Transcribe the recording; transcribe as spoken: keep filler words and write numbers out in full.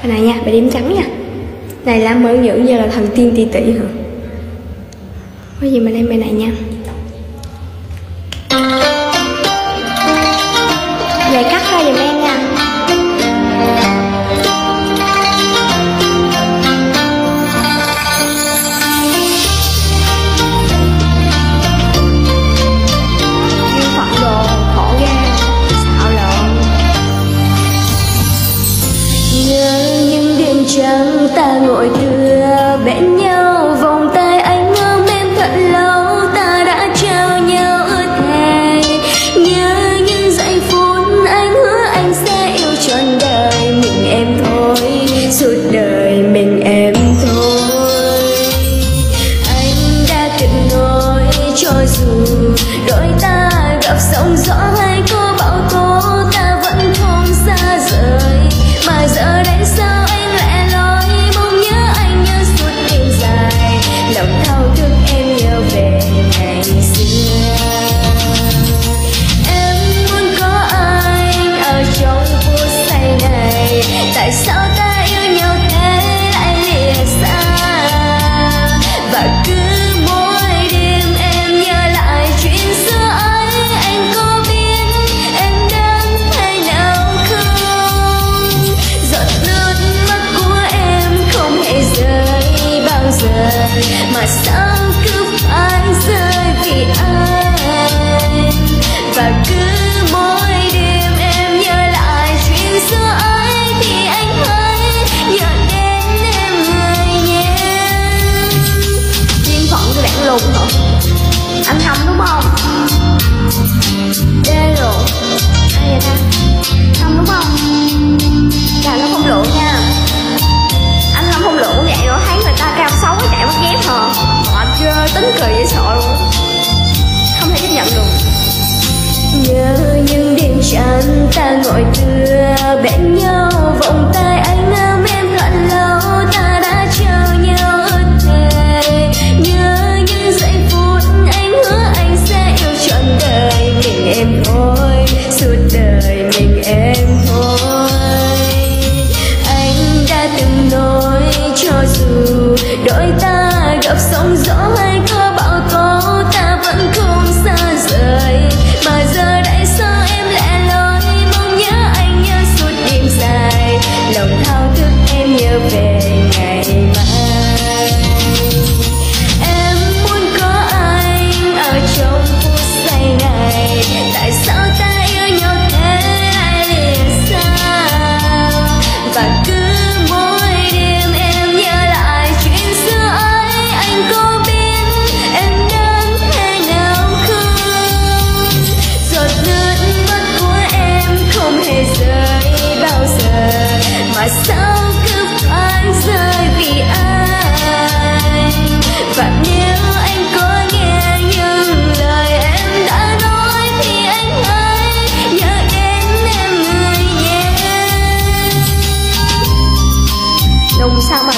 Cái này nha, bị điểm trắng nha. Này là mới dưỡng giờ là thần tiên tỷ tỷ hả? Có gì mình đem bài này nha. Vậy cắt ra giùm em nha. Duyên phận đồ khổ ghê, xạo lộn. Nhớ những đêm trắng ta ngồi tựa bên nhau, vòng tay anh ôm em thật lâu, ta đã trao nhau ước thề. Nhớ những giây phút anh hứa anh sẽ yêu trọn đời mình em thôi, suốt đời mình em thôi. Anh đã từng nói cho dù đôi ta gặp sóng gió hay có bão tố, ta vẫn không xa rời. Mà giờ đây sao anh lẻ loi, mong nhớ anh nhớ suốt đêm dài, lòng thao thức em nhớ về ngày xưa. Em muốn có anh ở trong phút giây này, tại sao ta yêu nhau thế lại lìa xa. Và cứ mỗi đêm em nhớ lại chuyện xưa ấy, anh có biết em đang thế nào không? Giọt nước mắt của em không hề rơi bao giờ, mà sao cứ phải rơi vì anh. Và cứ mỗi đêm em nhớ lại chuyện xưa ấy, thì anh hãy nhớ đến em người nhé. Duyên phận tôi bạn lùn hả? Anh Hồng đúng không? Ghê rồi. Ai vậy ta? Hồng đúng không? Chà, nó không lộn nha. Anh Lâm không lộn vậy rồi, thấy người ta cao xấu chạy mất dép hả? Họ chơi tính cười dễ sợ luôn. Không thể chấp nhận được. Nhớ những đêm tràn ta ngồi tựa bên nhau, vòng tay anh ôm em thật lâu, ta đã trao nhau ước thề. Nhớ những giây phút anh hứa anh sẽ yêu trọn đời mình em thôi, suốt đời mình em thôi. Anh đã từng nói cho dù đôi ta gặp sóng gió hay có bão tố, ta vẫn không xa rời. Mà giờ đây sao em lẻ loi, mong nhớ anh nhớ suốt đêm dài, lòng thao thức em nhớ về ngày mai. Em muốn có anh ở trong phút giây này, tại sao ta yêu nhau thế lại lìa xa. Và cứ mỗi đêm em nhớ lại chuyện xưa ấy, anh có biết em đang thế nào không? Giọt nước mắt của em không hề rơi bao giờ, mà sao cứ phải rơi vì anh. Và nếu anh có nghe những lời em đã nói, thì anh hãy nhớ đến em người nhé. Lùn sao mà